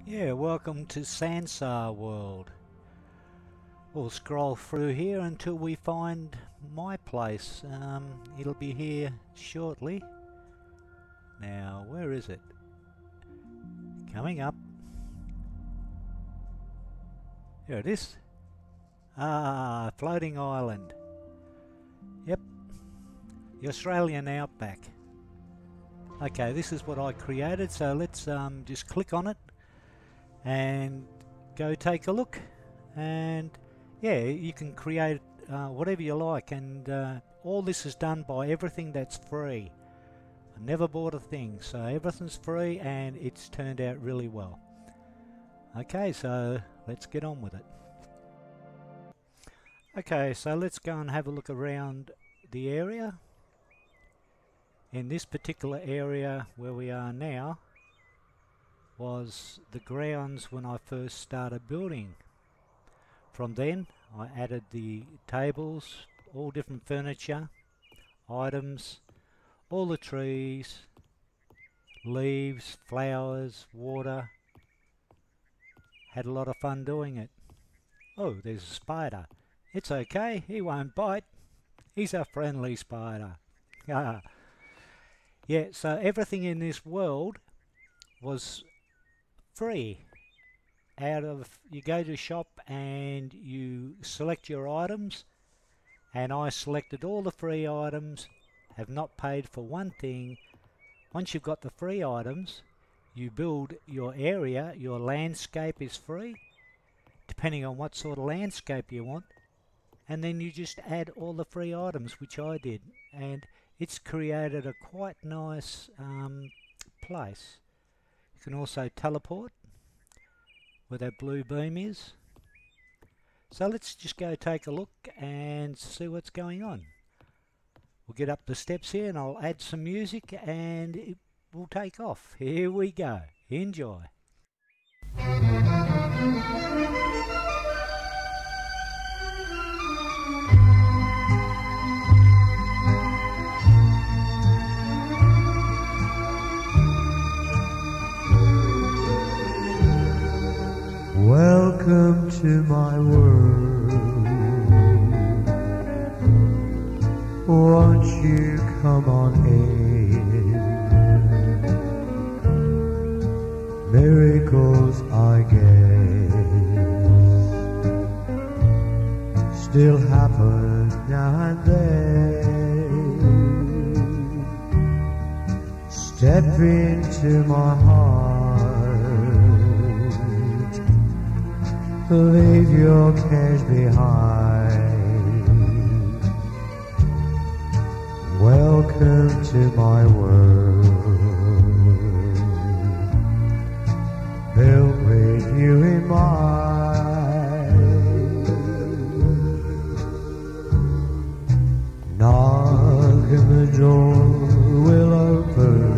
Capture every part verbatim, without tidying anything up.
Yeah, welcome to Sansa World. We'll scroll through here until we find my place. Um, it'll be here shortly. Now, where is it? Coming up. Here it is. Ah, floating island. Yep, the Australian outback. Okay, this is what I created, so let's um, just click on it and go take a look. And yeah, you can create uh, whatever you like, and uh, all this is done by everything that's free. I never bought a thing, so everything's free and it's turned out really well. Okay, so let's get on with it. Okay, so let's go and have a look around the area. In this particular area where we are now was the grounds when I first started building. From then I added the tables, all different furniture, items, all the trees, leaves, flowers, water. Had a lot of fun doing it. Oh, there's a spider. It's okay, he won't bite. He's a friendly spider. Yeah, so everything in this world was free. Out of, you go to shop and you select your items, and I selected all the free items, have not paid for one thing. Once you've got the free items, you build your area. Your landscape is free, depending on what sort of landscape you want, and then you just add all the free items, which I did, and it's created a quite nice um, place. You can also teleport where that blue beam is. So let's just go take a look and see what's going on. We'll get up the steps here and I'll add some music and it will take off. Here we go. Enjoy. Welcome to my world. Won't you come on in? Miracles, I guess, still happen now and then. Step into my heart. Leave your cares behind. Welcome to my world, built with you in mind. Knock and the door will open.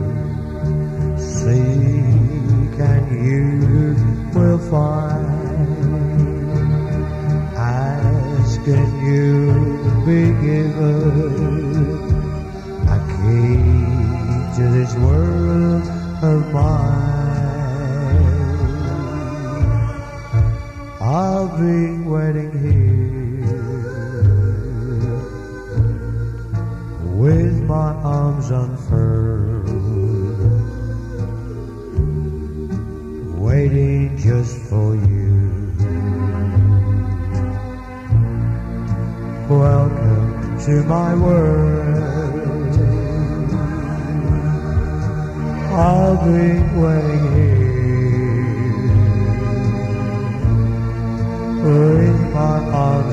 Seek and you will find. And you'll be given a key to this world of mine. I'll be waiting here with my arms unfurled, waiting just for you. Welcome to my world. I'll be waiting here with my arms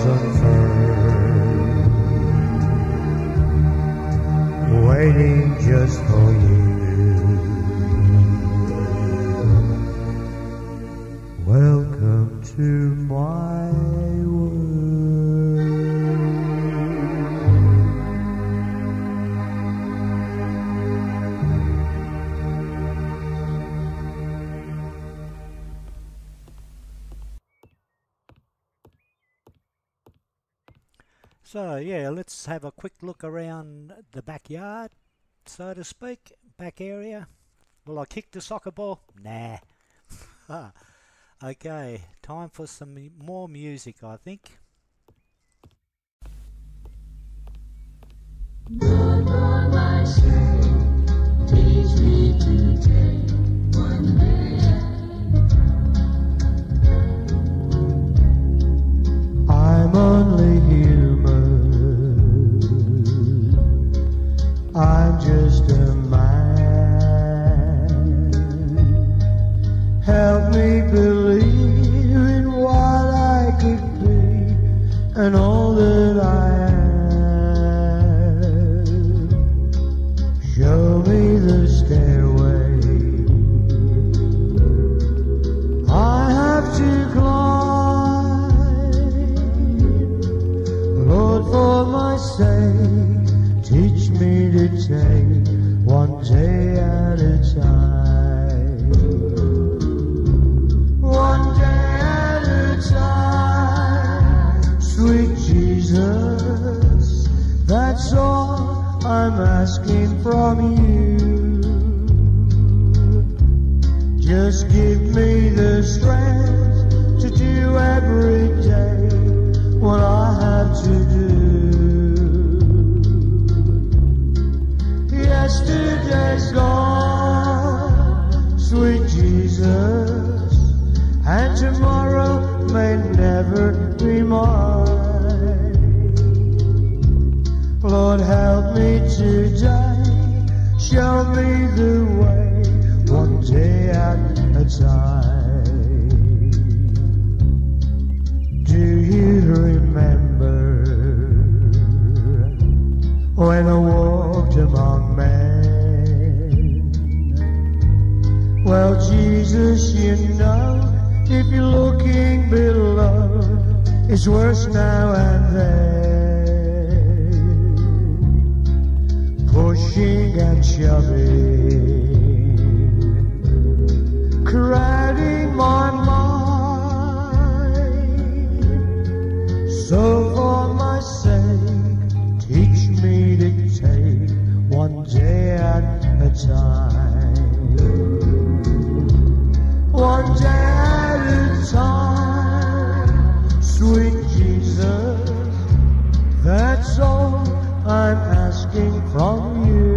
unfurled, waiting just for you. Welcome to my world. So yeah, let's have a quick look around the backyard, so to speak, back area. Will I kick the soccer ball? Nah. Okay, time for some mu- more music, I think. Lord, for my sake, teach me to take one day at a time. I'm only human. I'm just a man. Help me believe in what I could be and all that I am. Show me the stairway I have to climb. Lord, for my sake, teach me to take one day at a time. One day at a time. Sweet Jesus, that's all I'm asking from you. Just give me the strength to do every day what I have to do. Yesterday's gone, sweet Jesus, and tomorrow may never be mine. Lord, help me today, show me the way, one day at a time. Do you remember when I walked among men? Well, Jesus, you know, if you're looking below, it's worse now and then. Pushing and shoving, crowding my mind. So for my sake, teach me to take one day at a time. One day at a time, sweet Jesus, that's all I'm asking from you.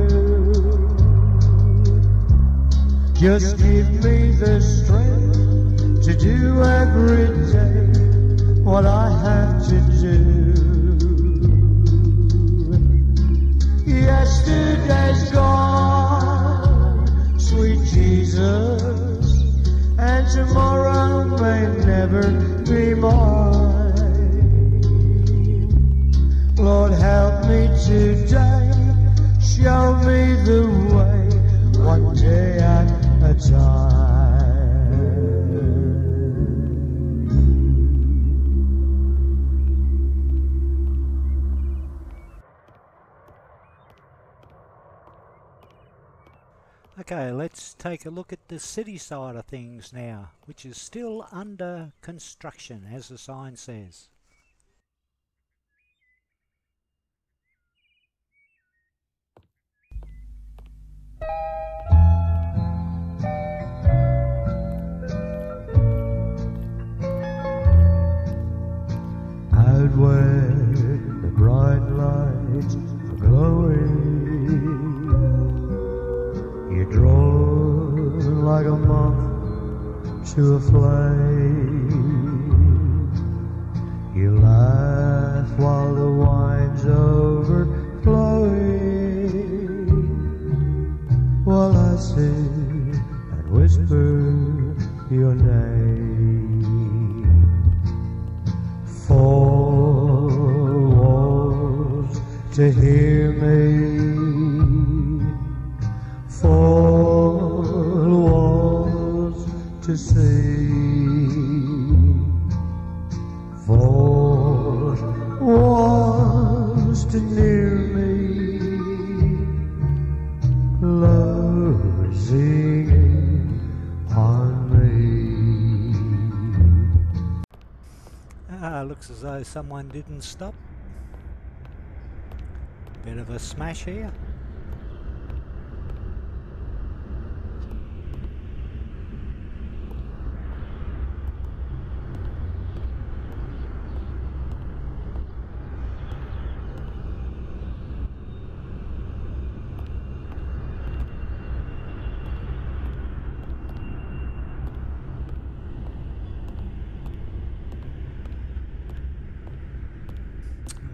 Just give me the strength to do every day what I have to do. Yesterday's gone, sweet Jesus, and tomorrow may never be mine. Lord, help me today, show me the way, one day at a time. Okay, let's take a look at the city side of things now, which is still under construction, as the sign says. Out where the bright lights are glowing, you draw like a moth to a flame. You laugh while the wine's overflowing, while I sing and whisper your name. Four walls to hear me, four walls to see, four walls to near me, love singing on me. Ah, looks as though someone didn't stop. Bit of a smash here.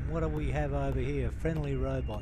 what do we have over here? Friendly robot.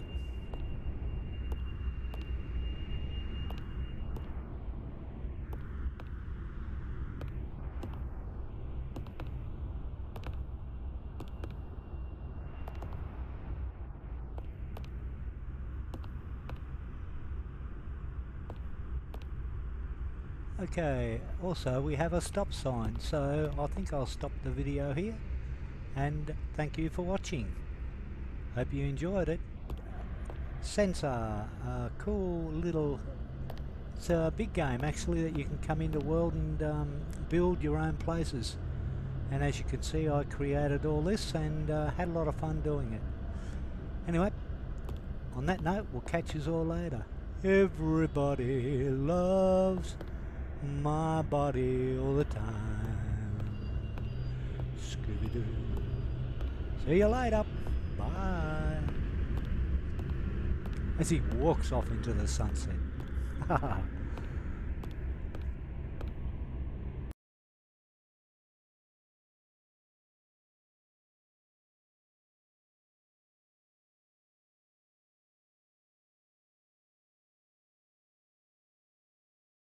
Okay, also we have a stop sign, so I think I'll stop the video here, and thank you for watching. Hope you enjoyed it. Sansa, a cool little, it's a big game actually that you can come into the world and um, build your own places. And as you can see, I created all this and uh, had a lot of fun doing it. Anyway, on that note, we'll catch you all later. Everybody loves my body all the time. Scooby-Doo. See you later. Bye. As he walks off into the sunset.